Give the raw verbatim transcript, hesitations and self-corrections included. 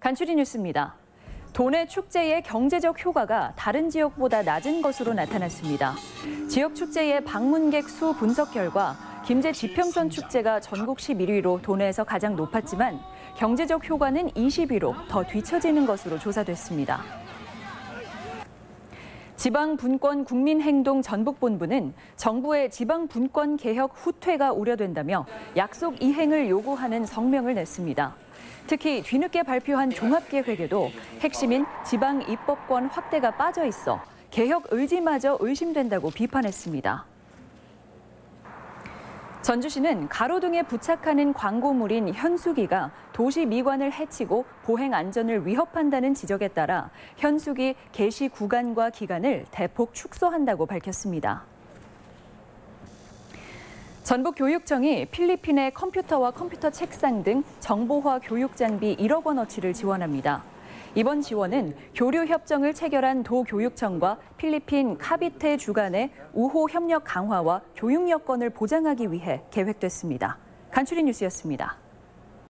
간추린 뉴스입니다. 도내 축제의 경제적 효과가 다른 지역보다 낮은 것으로 나타났습니다. 지역 축제의 방문객 수 분석 결과 김제 지평선 축제가 전국 십일 위로 도내에서 가장 높았지만 경제적 효과는 이십 위로 더 뒤처지는 것으로 조사됐습니다. 지방분권 국민행동 전북본부는 정부의 지방분권 개혁 후퇴가 우려된다며 약속 이행을 요구하는 성명을 냈습니다. 특히 뒤늦게 발표한 종합계획에도 핵심인 지방입법권 확대가 빠져 있어 개혁 의지마저 의심된다고 비판했습니다. 전주시는 가로등에 부착하는 광고물인 현수기가 도시 미관을 해치고 보행 안전을 위협한다는 지적에 따라 현수기 게시 구간과 기간을 대폭 축소한다고 밝혔습니다. 전북교육청이 필리핀의 컴퓨터와 컴퓨터 책상 등 정보화 교육 장비 일억 원어치를 지원합니다. 이번 지원은 교류 협정을 체결한 도교육청과 필리핀 카비테 주간의 우호 협력 강화와 교육 여건을 보장하기 위해 계획됐습니다. 간추린 뉴스였습니다.